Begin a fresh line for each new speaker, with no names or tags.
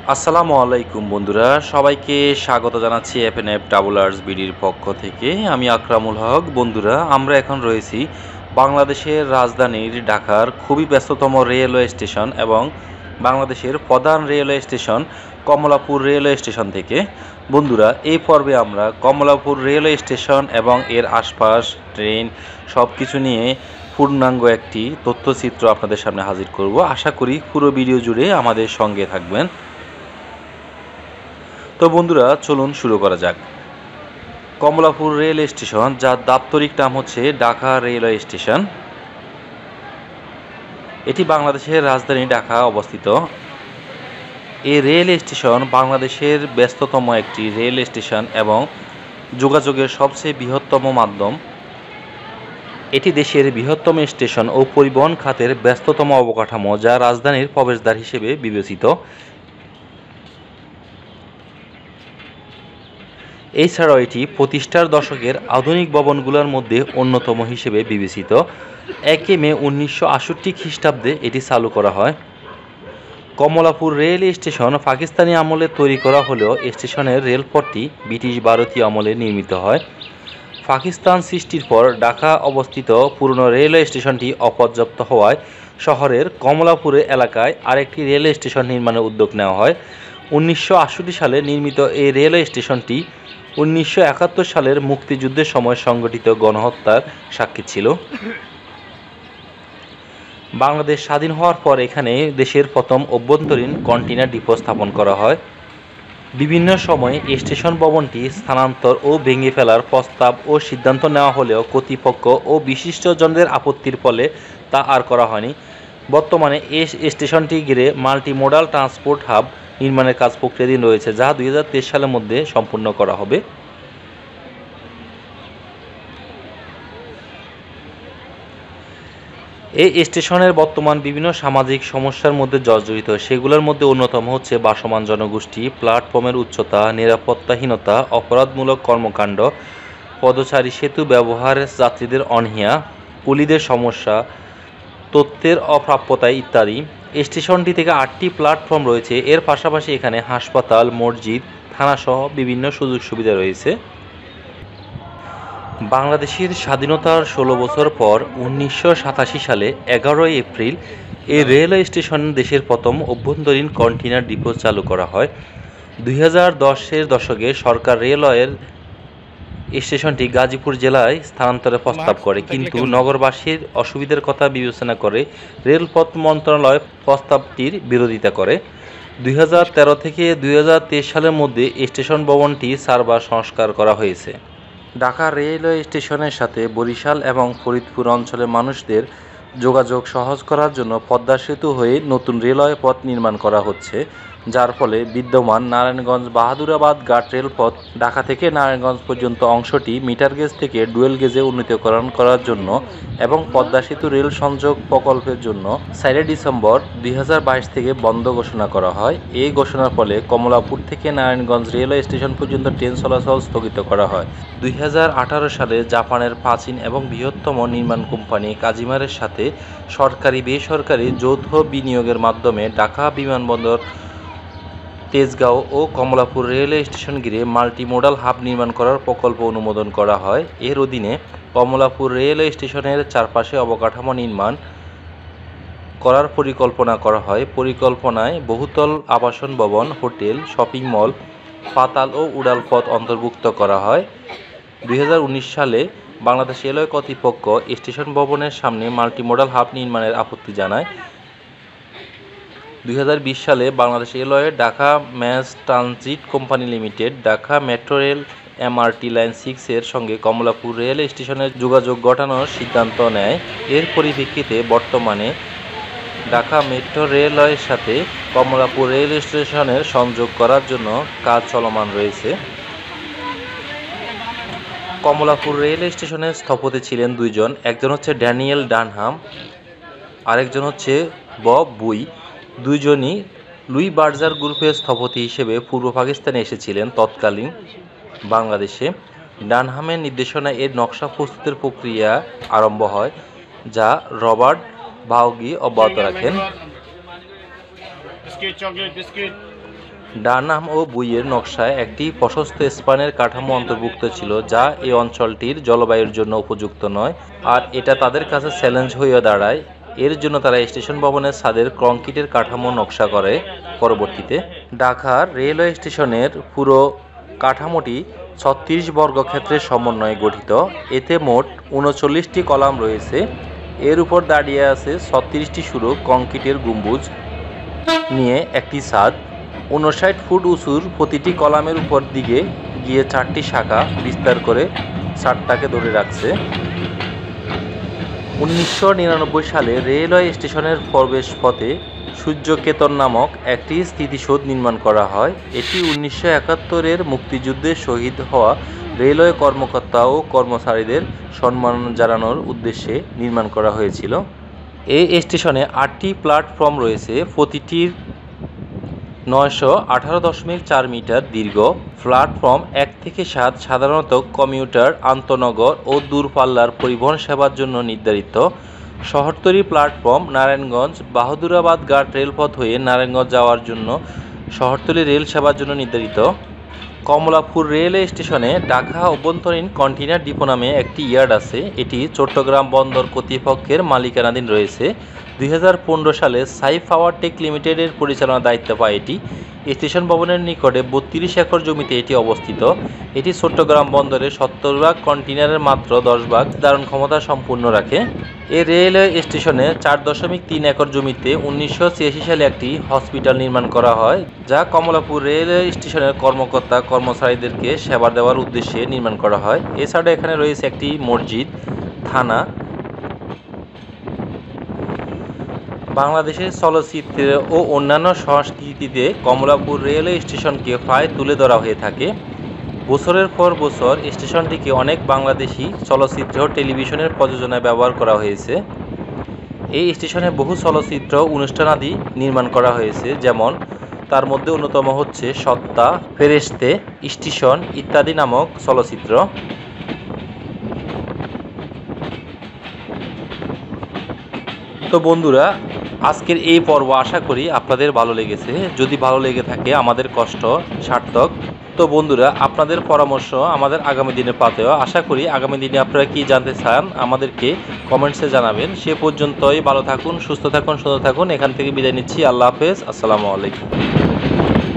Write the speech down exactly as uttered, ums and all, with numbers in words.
আসসালামু আলাইকুম বন্ধুরা, সবাইকে স্বাগত জানাচ্ছি এফ এন এফ ট্রাভেলার্স বিডির পক্ষ থেকে। আমি আকরামুল হক। বন্ধুরা, আমরা এখন রয়েছি বাংলাদেশের রাজধানীর ঢাকার খুবই ব্যস্ততম রেলওয়ে স্টেশন এবং বাংলাদেশের প্রধান railway station Kamalapur railway station থেকে। বন্ধুরা, এই পর্বে আমরা কমলাপুর রেলওয়ে স্টেশন এবং এর আশপাশ, ট্রেন সব কিছু নিয়ে পূর্ণাঙ্গ একটি তথ্যচিত্র আপনাদের সামনে হাজির করব। আশা করি পুরো ভিডিও জুড়ে আমাদের সঙ্গে থাকবেন। তো বন্ধুরা, চলুন শুরু করা যাক। কমলাপুর রেল স্টেশন, যার দাপ্তরিক নাম হচ্ছে ঢাকা রেলওয়ে স্টেশন, এটি বাংলাদেশের রাজধানী ঢাকা অবস্থিত। এই রেল স্টেশন বাংলাদেশের ব্যস্ততম একটি রেল স্টেশন এবং যোগাযোগের সবচেয়ে বৃহত্তম মাধ্যম। এটি দেশের বৃহত্তম স্টেশন ও পরিবহন খাতের ব্যস্ততম অবকাঠামো, যা রাজধানীর প্রবেশদ্বার হিসেবে বিবেচিত। এছাড়াও এটি প্রতিষ্ঠার দশকের আধুনিক ভবনগুলোর মধ্যে অন্যতম হিসেবে বিবেচিত। একে মে উনিশশো আটষট্টি খ্রিস্টাব্দে এটি চালু করা হয়। কমলাপুর রেল স্টেশন পাকিস্তানি আমলে তৈরি করা হলেও স্টেশনের রেলপথটি ব্রিটিশ ভারতীয় আমলে নির্মিত হয়। পাকিস্তান সৃষ্টির পর ঢাকা অবস্থিত পুরনো রেলওয়ে স্টেশনটি অপর্যাপ্ত হওয়ায় শহরের কমলাপুরে এলাকায় আরেকটি রেলওয়ে স্টেশন নির্মাণের উদ্যোগ নেওয়া হয়। উনিশশো আটষট্টি সালে নির্মিত এই রেলওয়ে স্টেশনটি উনিশশো একাত্তর সালের মুক্তিযুদ্ধের সময় সংগঠিত গণহত্যার সাক্ষী ছিল। বাংলাদেশ স্বাধীন হওয়ার পর এখানে দেশের প্রথম অভ্যন্তরীণ কন্টেইনার ডিপো স্থাপন করা হয়। বিভিন্ন সময়ে স্টেশন ভবনটি স্থানান্তর ও ভেঙে ফেলার প্রস্তাব ও সিদ্ধান্ত নেওয়া হলেও কর্তৃপক্ষ ও বিশিষ্টজনদের আপত্তির ফলে তা আর করা হয়নি। বর্তমানে এই স্টেশনটি ঘিরে মাল্টি মোডাল ট্রান্সপোর্ট হাব নির্মাণের কাজ প্রক্রিয়াধীন রয়েছে, যা দুই হাজার তেইশ সালের মধ্যে সম্পূর্ণ করা হবে। এই স্টেশনের বর্তমান বিভিন্ন সামাজিক সমস্যার মধ্যে জর্জরিত। সেগুলোর মধ্যে অন্যতম হচ্ছে ভাসমান জনগোষ্ঠী, প্ল্যাটফর্মের উচ্চতা, নিরাপত্তাহীনতা, অপরাধমূলক কর্মকাণ্ড, পদচারী সেতু ব্যবহারে যাত্রীদের অনীহা, কুলিদের সমস্যা, তথ্যের অপ্রাপ্যতা ইত্যাদি। স্টেশনটি থেকে আটটি প্ল্যাটফর্ম রয়েছে। এর পাশাপাশি এখানে হাসপাতাল, মসজিদ, থানাসহ বিভিন্ন সুযোগ সুবিধা রয়েছে। বাংলাদেশের স্বাধীনতার ষোলো বছর পর উনিশশো সাতাশি সালে এগারোই এপ্রিল এই রেলওয়ে স্টেশন দেশের প্রথম অভ্যন্তরীণ কন্টেইনার ডিপো চালু করা হয়। দুই হাজার দশের দশকে সরকার রেলওয়ের স্টেশনটি গাজীপুর জেলায় স্থানান্তরের প্রস্তাব করে, কিন্তু নগরবাসীর অসুবিধার কথা বিবেচনা করে রেলপথ মন্ত্রণালয় প্রস্তাবটির বিরোধিতা করে। দুই হাজার তেরো থেকে দুই হাজার তেইশ সালের মধ্যে স্টেশন ভবনটি চারবার সংস্কার করা হয়েছে। ঢাকা রেলওয়ে স্টেশনের সাথে বরিশাল এবং ফরিদপুর অঞ্চলের মানুষদের যোগাযোগ সহজ করার জন্য পদ্মা সেতু হয়ে নতুন রেলওয়ে পথ নির্মাণ করা হচ্ছে, যার ফলে বিদ্যমান নারায়ণগঞ্জ বাহাদুরাবাদ ঘাট রেলপথ ঢাকা থেকে নারায়ণগঞ্জ পর্যন্ত অংশটি মিটার গেজ থেকে ডুয়েল গেজে উন্নীতকরণ করার জন্য এবং পদ্মা সেতু রেল সংযোগ প্রকল্পের জন্য চার ডিসেম্বর দুই হাজার বাইশ থেকে বন্ধ ঘোষণা করা হয়। এই ঘোষণার ফলে কমলাপুর থেকে নারায়ণগঞ্জ রেলওয়ে স্টেশন পর্যন্ত ট্রেন চলাচল স্থগিত করা হয়। দুই হাজার আঠারো সালে জাপানের প্রাচীন এবং বৃহত্তম নির্মাণ কোম্পানি কাজিমারের সাথে সরকারি বেসরকারি যৌথ বিনিয়োগের মাধ্যমে ঢাকা বিমানবন্দর, তেজগাঁও ও কমলাপুর রেলওয়ে স্টেশন ঘিরে মাল্টি মোডাল হাব নির্মাণ করার প্রকল্প অনুমোদন করা হয়। এর অধীনে কমলাপুর রেলওয়ে স্টেশনের চারপাশে অবকাঠামো নির্মাণ করার পরিকল্পনা করা হয়। পরিকল্পনায় বহুতল আবাসন ভবন, হোটেল, শপিং মল, পাতাল ও উড়াল পথ অন্তর্ভুক্ত করা হয়। দুই হাজার উনিশ সালে বাংলাদেশ রেলওয়ে কর্তৃপক্ষ স্টেশন ভবনের সামনে মাল্টি মোডাল হাব নির্মাণের আপত্তি জানায়। দুই হাজার বিশ সালে Bangladesh railway Dhaka mass transit company limited Dhaka metro rail MRT line six এর সঙ্গে কমলাপুর রেল স্টেশনের যোগাযোগ ঘটানোর সিদ্ধান্ত নেয়। এর পরিপ্রেক্ষিতে বর্তমানে ঢাকা মেট্রো রেলওয়ের সাথে কমলাপুর রেল স্টেশনের সংযোগ করার জন্য কাজ চলমান রয়েছে। কমলাপুর রেল স্টেশনের স্থপতি ছিলেন দুইজন, একজন হচ্ছে ড্যানিয়েল ডানহাম, আরেকজন হচ্ছে বব বুই। দুইজনই লুই বার্জার গ্রুপের স্থপতি হিসেবে পূর্ব পাকিস্তানে এসেছিলেন তৎকালীন বাংলাদেশে। ডানহামের নির্দেশনায় এর নকশা প্রস্তুতের প্রক্রিয়া আরম্ভ হয়, যা রবার্ট ভাউগি অব্যাহত রাখেন। ডানাম ও বুইয়ের নকশায় একটি প্রশস্ত স্পানের কাঠামো অন্তর্ভুক্ত ছিল, যা এই অঞ্চলটির জলবায়ুর জন্য উপযুক্ত নয়, আর এটা তাদের কাছে চ্যালেঞ্জ হয়ে দাঁড়ায়। এর জন্য তারা স্টেশন ভবনের ছাদের কংক্রিটের কাঠামো নকশা করে। পরবর্তীতে ঢাকার রেলওয়ে স্টেশনের পুরো কাঠামোটি ছত্রিশ বর্গক্ষেত্রের সমন্বয়ে গঠিত। এতে মোট উনচল্লিশটি কলাম রয়েছে। এর উপর দাঁড়িয়ে আছে ছত্রিশটি সরু কংক্রিটের গম্বুজ নিয়ে একটি ছাদ। উনষাট ফুট উঁচুর প্রতিটি কলামের উপর দিকে গিয়ে চারটি শাখা বিস্তার করে ছাদটাকে ধরে রাখছে। উনিশশো নিরানব্বই সালে রেলওয়ে স্টেশনের প্রবেশ পথে সূর্যকেতন নামক একটি স্মৃতিসৌধ নির্মাণ করা হয়। এটি উনিশশো একাত্তরের মুক্তিযুদ্ধে শহীদ হওয়া রেলওয়ে কর্মকর্তা ও কর্মচারীদের সম্মান জানানোর উদ্দেশ্যে নির্মাণ করা হয়েছিল। এই স্টেশনে আটটি প্ল্যাটফর্ম রয়েছে, প্রতিটির নয়শো আঠারো দশমিক চার মিটার দীর্ঘ। প্ল্যাটফর্ম এক থেকে সাত সাধারণত কমিউটার, আন্তনগর ও দূরপাল্লার পরিবহন সেবার জন্য নির্ধারিত। শহরতলি প্ল্যাটফর্ম নারায়ণগঞ্জ বাহাদুরাবাদ ঘাট রেলপথ হয়ে নারায়ণগঞ্জ যাওয়ার জন্য শহরতলি রেল সেবার জন্য নির্ধারিত। কমলাপুর রেলওয়ে স্টেশনে ঢাকা অভ্যন্তরীণ কন্টেইনার ডিপো নামে একটি ইয়ার্ড আছে। এটি চট্টগ্রাম বন্দর কর্তৃপক্ষের মালিকানাধীন রয়েছে। দুই হাজার পনেরো সালে সাইফ পাওয়ার টেক লিমিটেডের পরিচালনার দায়িত্ব পায় এটি। স্টেশন ভবনের নিকটে বত্রিশ একর জমিতে এটি অবস্থিত। এটি চট্টগ্রাম বন্দরে সত্তর ভাগ কন্টেইনারের মাত্র দশ ভাগ ধারণ ক্ষমতা সম্পূর্ণ রাখে। এই রেলওয়ে স্টেশনে চার দশমিক তিন একর জমিতে উনিশশো ছিয়াশি সালে একটি হসপিটাল নির্মাণ করা হয়, যা কমলাপুর রেলওয়ে স্টেশনের কর্মকর্তা কর্মচারীদেরকে সেবা দেওয়ার উদ্দেশ্যে নির্মাণ করা হয়। এছাড়া এখানে রয়েছে একটি মসজিদ, থানা। বাংলাদেশের চলচ্চিত্র ও অন্যান্য সংস্কৃতিতে কমলাপুর রেলওয়ে স্টেশনকে প্রায় তুলে ধরা হয়ে থাকে। বছরের পর বছর স্টেশনটিকে অনেক বাংলাদেশি চলচ্চিত্র ও টেলিভিশনের প্রযোজনায় ব্যবহার করা হয়েছে। এই স্টেশনে বহু চলচ্চিত্র অনুষ্ঠানাদি নির্মাণ করা হয়েছে, যেমন তার মধ্যে অন্যতম হচ্ছে সত্তা, ফেরেশতে, স্টেশন ইত্যাদি নামক চলচ্চিত্র। তো বন্ধুরা, আজকের এই পর্ব আশা করি আপনাদের ভালো লেগেছে। যদি ভালো লেগে থাকে আমাদের কষ্ট সার্থক। তো বন্ধুরা, আপনাদের পরামর্শ আমাদের আগামী দিনে পাতেও। আশা করি আগামী দিনে আপনারা কি জানতে চান আমাদেরকে কমেন্টসে জানাবেন। সে পর্যন্তই ভালো থাকুন, সুস্থ থাকুন, সুন্দর থাকুন। এখান থেকে বিদায় নিচ্ছি। আল্লাহ হাফেজ। আসসালামু আলাইকুম।